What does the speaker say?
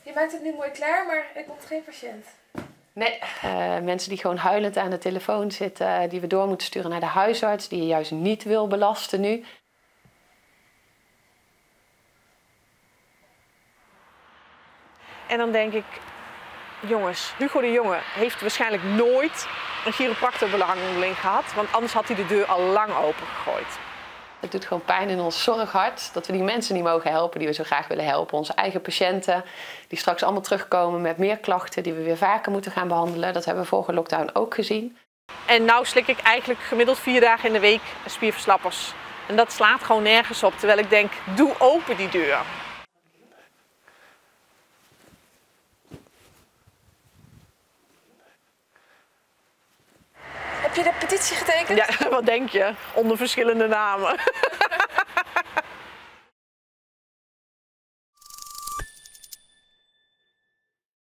Je maakt het nu mooi klaar, maar er komt geen patiënt. Nee, mensen die gewoon huilend aan de telefoon zitten, die we door moeten sturen naar de huisarts, die je juist niet wil belasten nu. En dan denk ik, jongens, Hugo de Jonge heeft waarschijnlijk nooit een chiropractorbehandeling gehad, want anders had hij de deur al lang opengegooid. Het doet gewoon pijn in ons zorghart dat we die mensen niet mogen helpen die we zo graag willen helpen. Onze eigen patiënten die straks allemaal terugkomen met meer klachten die we weer vaker moeten gaan behandelen. Dat hebben we vorige lockdown ook gezien. En nou slik ik eigenlijk gemiddeld 4 dagen in de week spierverslappers. En dat slaat gewoon nergens op, terwijl ik denk, doe open die deur. Heb je de petitie getekend? Ja, wat denk je? Onder verschillende namen.